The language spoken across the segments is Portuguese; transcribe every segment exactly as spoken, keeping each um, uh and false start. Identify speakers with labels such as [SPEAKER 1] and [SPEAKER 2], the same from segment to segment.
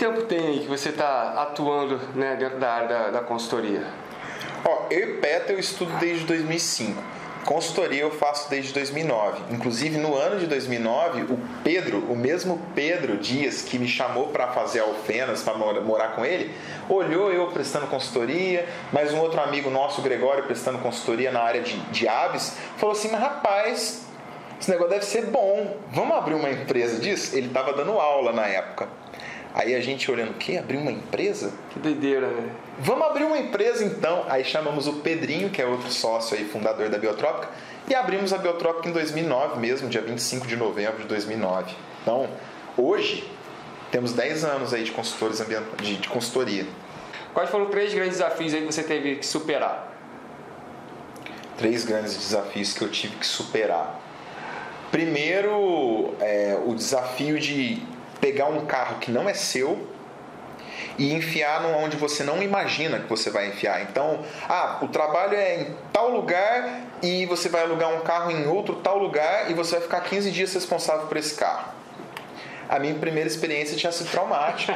[SPEAKER 1] tempo tem aí que você está atuando, né, dentro da área da, da consultoria?
[SPEAKER 2] Ó, eu e Petra eu estudo desde dois mil e cinco. Consultoria eu faço desde dois mil e nove. Inclusive, no ano de dois mil e nove, o Pedro, o mesmo Pedro Dias que me chamou para fazer Alfenas, para morar com ele, olhou eu prestando consultoria, mais um outro amigo nosso, o Gregório, prestando consultoria na área de, de aves, falou assim, mas rapaz, esse negócio deve ser bom, vamos abrir uma empresa disso? Ele estava dando aula na época. Aí a gente olhando, o quê? Abrir uma empresa?
[SPEAKER 1] Que doideira, né?
[SPEAKER 2] Vamos abrir uma empresa então. Aí chamamos o Pedrinho, que é outro sócio aí, fundador da Biotrópica, e abrimos a Biotrópica em dois mil e nove mesmo, dia vinte e cinco de novembro de dois mil e nove. Então, hoje, temos dez anos aí de consultores ambientais, de, de consultoria.
[SPEAKER 1] Quais foram três grandes desafios aí que você teve que superar?
[SPEAKER 2] Três grandes desafios que eu tive que superar. Primeiro, é, o desafio de pegar um carro que não é seu e enfiar onde você não imagina que você vai enfiar. Então, ah, o trabalho é em tal lugar e você vai alugar um carro em outro tal lugar e você vai ficar quinze dias responsável por esse carro. A minha primeira experiência tinha sido traumática.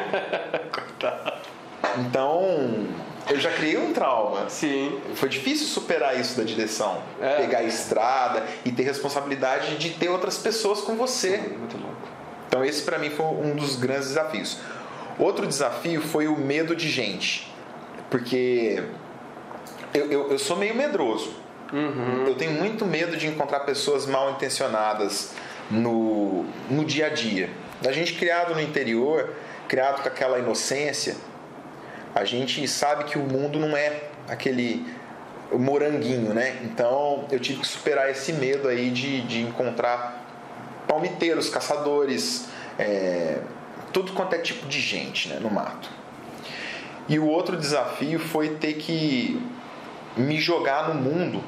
[SPEAKER 2] Então, eu já criei um trauma.
[SPEAKER 1] Sim.
[SPEAKER 2] Foi difícil superar isso da direção.
[SPEAKER 1] É.
[SPEAKER 2] Pegar a estrada e ter responsabilidade de ter outras pessoas com você.
[SPEAKER 1] Sim, muito louco.
[SPEAKER 2] Então esse para mim foi um dos grandes desafios. Outro desafio foi o medo de gente. Porque eu, eu, eu sou meio medroso.
[SPEAKER 1] Uhum.
[SPEAKER 2] Eu tenho muito medo de encontrar pessoas mal intencionadas no, no dia a dia. A gente criado no interior, criado com aquela inocência, a gente sabe que o mundo não é aquele moranguinho, né? Então eu tive que superar esse medo aí de, de encontrar palmiteiros, caçadores, é, tudo quanto é tipo de gente, né, no mato. E o outro desafio foi ter que me jogar no mundo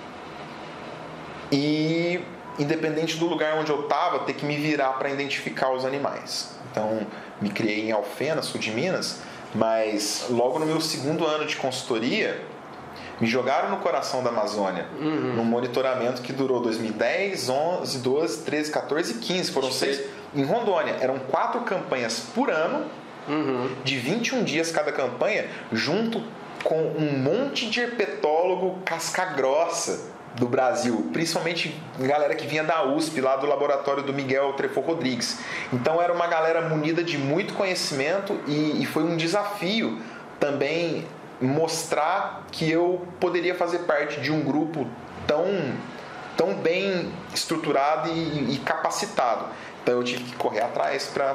[SPEAKER 2] e, independente do lugar onde eu estava, ter que me virar para identificar os animais. Então, me criei em Alfena, sul de Minas, mas logo no meu segundo ano de consultoria, me jogaram no coração da Amazônia, uhum. num monitoramento que durou dois mil e dez, onze, doze, treze, quatorze e quinze. Foram seis. Em Rondônia, eram quatro campanhas por ano, uhum. de vinte e um dias cada campanha, junto com um monte de herpetólogo casca-grossa do Brasil, principalmente galera que vinha da U S P, lá do laboratório do Miguel Trefort Rodrigues. Então era uma galera munida de muito conhecimento e, e foi um desafio também mostrar que eu poderia fazer parte de um grupo tão, tão bem estruturado e, e capacitado. Então eu tive que correr atrás para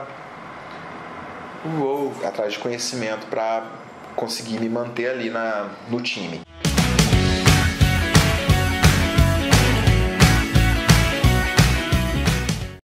[SPEAKER 2] atrás de conhecimento para conseguir me manter ali na, no time.